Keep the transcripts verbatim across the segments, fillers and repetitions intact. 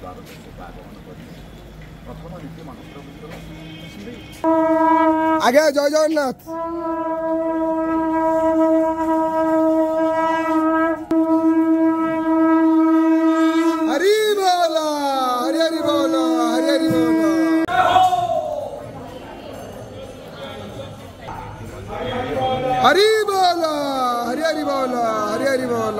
ଦ୍ୱାଦଶ ଆଗମନ କରିଛି। ପ୍ରଥମ ନୀତି ମନ୍ତ୍ର ଭିତରୁ ଶ୍ରୀ ଆଜ୍ଞା ଜୟ ଜଗନ୍ନାଥ। ହରି ବୋଲ ହରି ହରି ବୋଲ ହରି ହରି ବୋଲ। हरि बोल हरि हरि बोल हरि हरि बोल।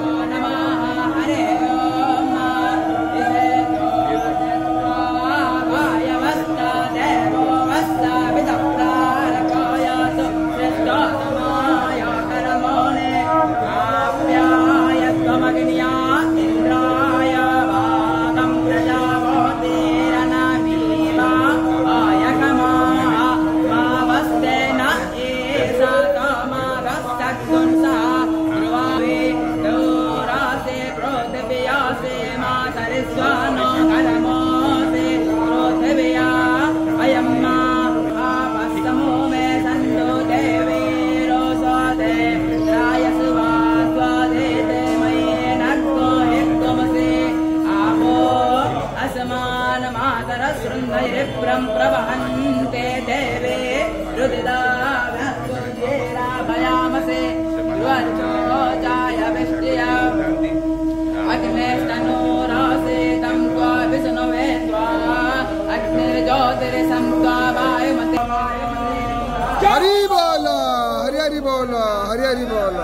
प्रवहन्ते देवे रुदिदाभयामसे द्वर्चोजाय विष्टिया अग्नेस्तनोरासे तं त्वा विष्णवे त्वा अग्निर्ज्योतिरिसं त्वा वायुमते। हरि बोल हरि हरि बोल हरि हरि बोल।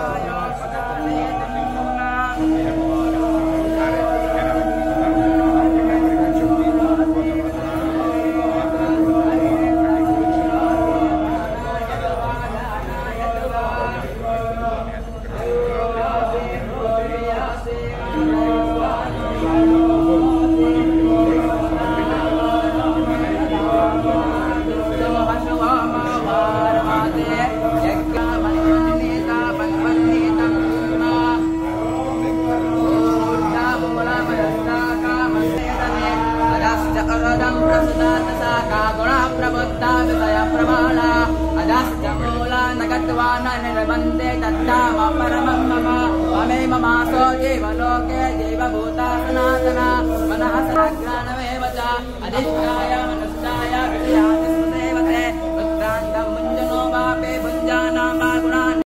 वंदे तद्धाम परमं मम ममे ममासो जीवलोके जीवभूता सनातना मनः सनाग्राणमेव च अधिष्ठाय मनुष्याय विषयाति स्मृतेवते उत्क्रान्तं मुञ्जनो वापे भुञ्जानां वा गुणान्